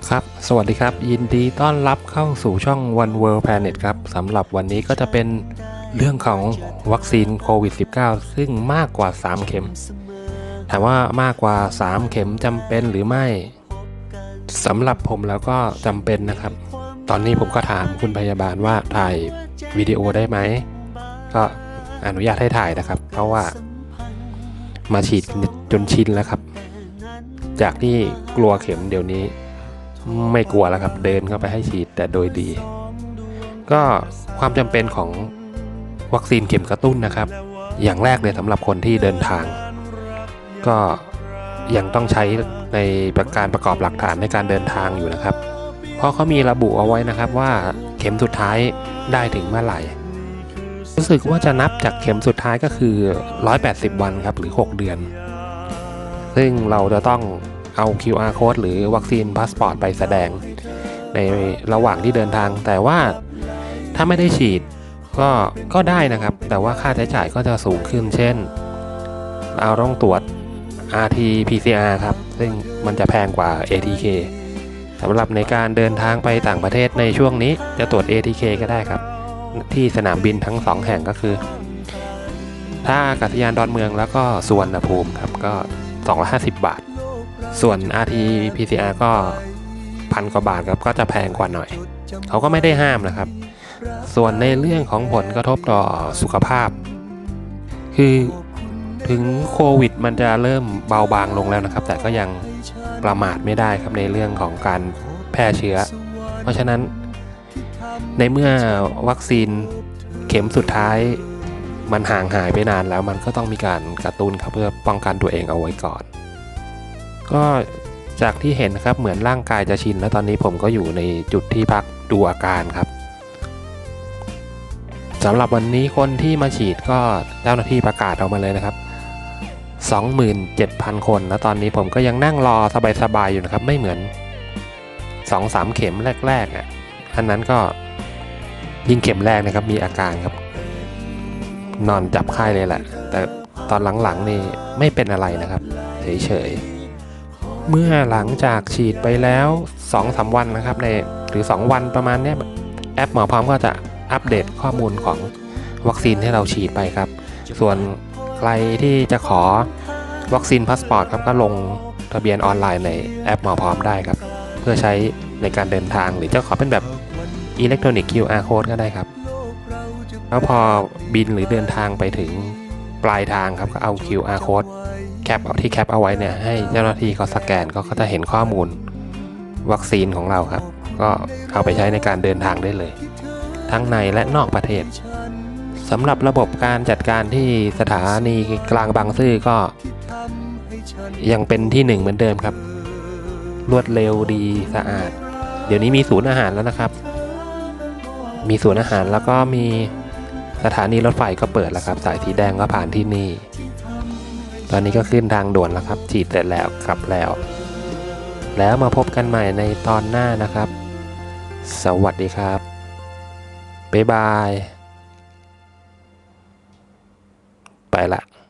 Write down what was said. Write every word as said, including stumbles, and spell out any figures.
ครับสวัสดีครับยินดีต้อนรับเข้าสู่ช่อง One World Planet ครับสำหรับวันนี้ก็จะเป็นเรื่องของวัคซีนโควิด สิบเก้า ซึ่งมากกว่าสามเข็มถามว่ามากกว่าสามเข็มจำเป็นหรือไม่สำหรับผมแล้วก็จำเป็นนะครับตอนนี้ผมก็ถามคุณพยาบาลว่าถ่ายวิดีโอได้ไหมก็อนุญาตให้ถ่ายนะครับเพราะว่ามาฉีดจนชินแล้วครับจากที่กลัวเข็มเดี๋ยวนี้ไม่กลัวแล้วครับเดินเข้าไปให้ฉีดแต่โดยดีก็ความจำเป็นของวัคซีนเข็มกระตุ้นนะครับอย่างแรกเลยสำหรับคนที่เดินทางก็ยังต้องใช้ในประการประกอบหลักฐานในการเดินทางอยู่นะครับเพราะเขามีระบุเอาไว้นะครับว่าเข็มสุดท้ายได้ถึงเมื่อไหร่รู้สึกว่าจะนับจากเข็มสุดท้ายก็คือหนึ่งร้อยแปดสิบวันครับหรือหกเดือนซึ่งเราจะต้องเอา คิว อาร์ Code หรือวัคซีนพาสปอร์ตไปแสดงในระหว่างที่เดินทางแต่ว่าถ้าไม่ได้ฉีดก็ก็ได้นะครับแต่ว่าค่าใช้จ่ายก็จะสูงขึ้นเช่นเราต้องตรวจ อาร์ ที พี ซี อาร์ ครับซึ่งมันจะแพงกว่า เอ ที เค สำหรับในการเดินทางไปต่างประเทศในช่วงนี้จะตรวจ เอ ที เค ก็ได้ครับที่สนามบินทั้งสองแห่งก็คือถ้าอากาศยานดอนเมืองแล้วก็สุวรรณภูมิครับก็สองร้อยห้าสิบบาทส่วน อาร์ ที พี ซี อาร์ ก็พันกว่าบาทครับก็จะแพงกว่าหน่อยเขาก็ไม่ได้ห้ามนะครับส่วนในเรื่องของผลกระทบต่อสุขภาพคือถึงโควิดมันจะเริ่มเบาบางลงแล้วนะครับแต่ก็ยังประมาทไม่ได้ครับในเรื่องของการแพร่เชื้อเพราะฉะนั้นในเมื่อวัคซีนเข็มสุดท้ายมันห่างหายไปนานแล้วมันก็ต้องมีการกระตุ้นครับเพื่อป้องกันตัวเองเอาไว้ก่อนก็จากที่เห็นครับเหมือนร่างกายจะชินแล้วตอนนี้ผมก็อยู่ในจุดที่พักดูอาการครับสำหรับวันนี้คนที่มาฉีดก็เจ้าหน้าที่ประกาศออกมาเลยนะครับ สองหมื่นเจ็ดพัน คนแล้วตอนนี้ผมก็ยังนั่งรอสบายๆอยู่นะครับไม่เหมือน สองสาม เข็มแรกๆอ่ะอันนั้นก็ยิ่งเข็มแรกนะครับมีอาการครับนอนจับไข้เลยแหละแต่ตอนหลังๆนี่ไม่เป็นอะไรนะครับเฉยๆเมื่อหลังจากฉีดไปแล้ว สองสาม วันนะครับในหรือสองวันประมาณนี้แอปหมอพร้อมก็จะอัปเดตข้อมูลของวัคซีนที่เราฉีดไปครับส่วนใครที่จะขอวัคซีนพาสปอร์ตครับก็ลงทะเบียนออนไลน์ในแอปหมอพร้อมได้ครับเพื่อใช้ในการเดินทางหรือจะขอเป็นแบบอิเล็กทรอนิกส์ คิว อาร์ Code ก็ได้ครับแล้วพอบินหรือเดินทางไปถึงปลายทางครับก็เอา คิว อาร์ Code แคปเอาที่แคปเอาไว้เนี่ยให้เจ้าหน้าที่เขาสแกนก็จะเห็นข้อมูลวัคซีนของเราครับก็เอาไปใช้ในการเดินทางได้เลยทั้งในและนอกประเทศสำหรับระบบการจัดการที่สถานีกลางบางซื่อก็ยังเป็นที่หนึ่งเหมือนเดิมครับรวดเร็วดีสะอาดเดี๋ยวนี้มีศูนย์อาหารแล้วนะครับมีศูนย์อาหารแล้วก็มีสถานีรถไฟก็เปิดแล้วครับสายสีแดงก็ผ่านที่นี่ตอนนี้ก็ขึ้นทางด่วนแล้วครับฉีดเสร็จแล้วกลับแล้วแล้วมาพบกันใหม่ในตอนหน้านะครับสวัสดีครับบ๊ายบายไปละ